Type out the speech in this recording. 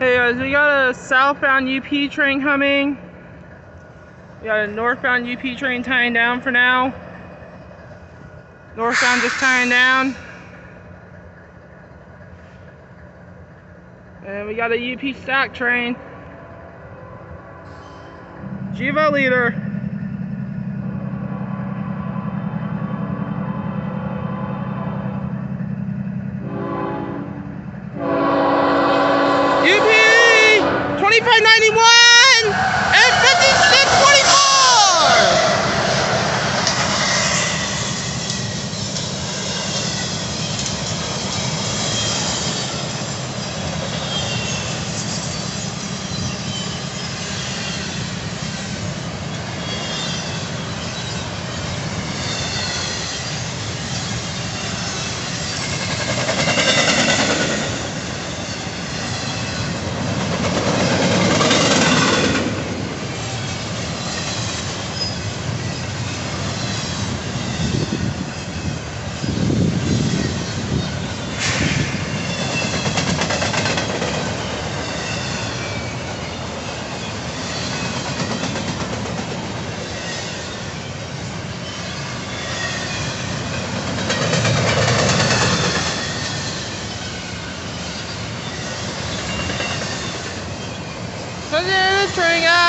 Hey guys, we got a southbound UP train coming. We got a northbound UP train tying down for now. Northbound just tying down. And we got a UP stack train. Jiva leader. UP 2591 and 5624. Send the train out.